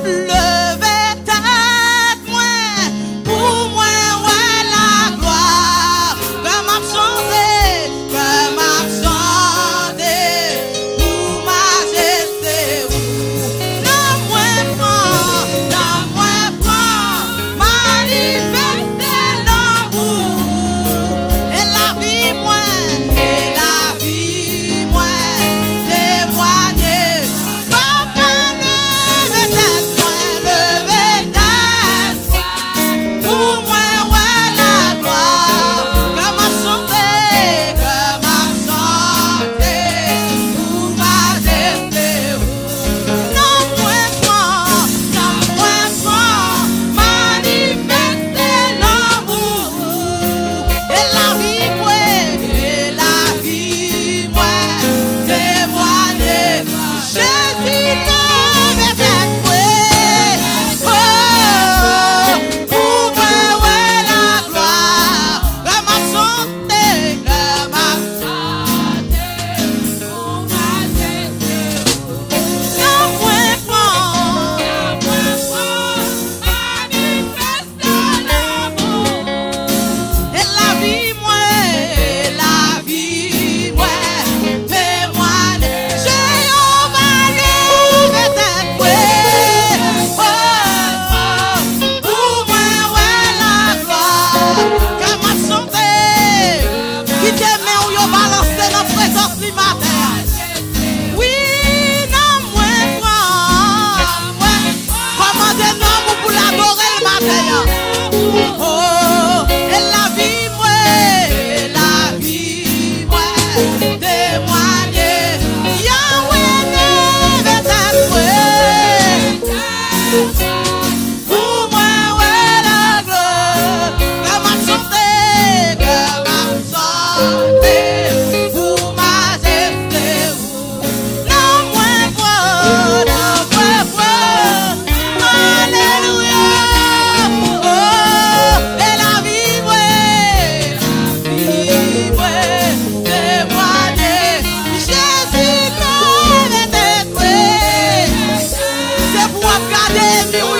Levez tête moi, pour moi ouais la gloire. Comme absenter, pour majesté. Non moi prend, manifester l'amour. Et la vie moi, témoigner. Papa levez tête moi, levez tête. Pour moi ouais la gloire. Comme absenter, pour majesté. Non moi prend, manifester l'amour. Et la vie moi, témoigner. Jésus levez tête moi. Oh, pour moi ouais la gloire. Comme absenter, pour majesté. Non moi prend, manifester l'amour. Et la vie moi, témoigner. Jéhovah levez tête moi. Oh, pour moi ouais la gloire. Comme absenter, qui t'aime ou yo balancer dans présence du matin. Oui, non moi prend, commandez non pour l'adorer le matin. Oh, et la vie moi, témoigner. Yahweh levez tête moi. Pour moi ouais la gloire. Comme absenter, pour majesté. Non moi prend, alléluia. Oh, et la vie moi, témoigner. Jésus levez tête moi. C'est pour regarder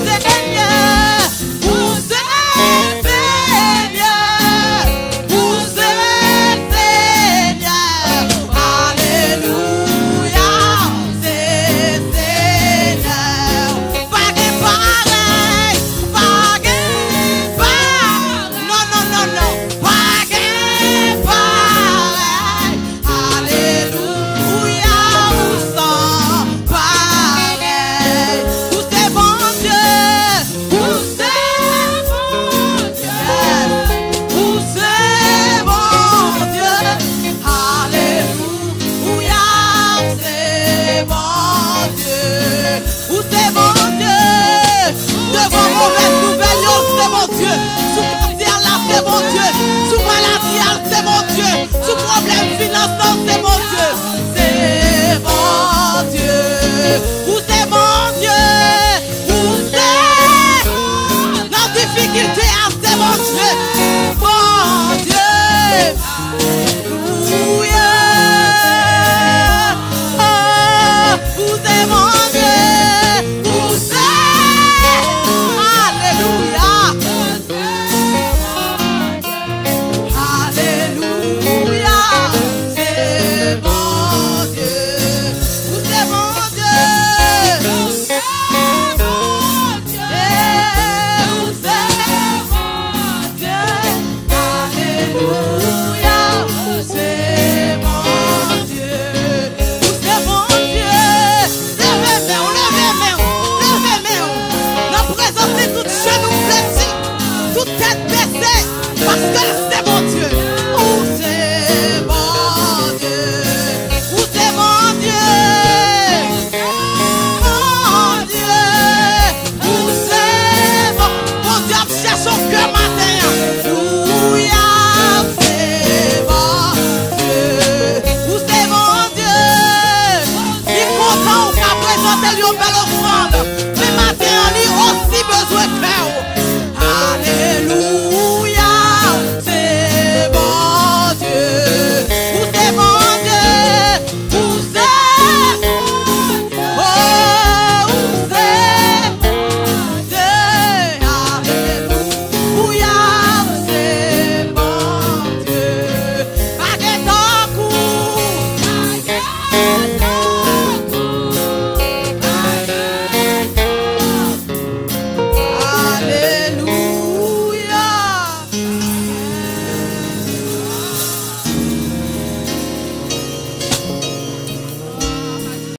Seigneur.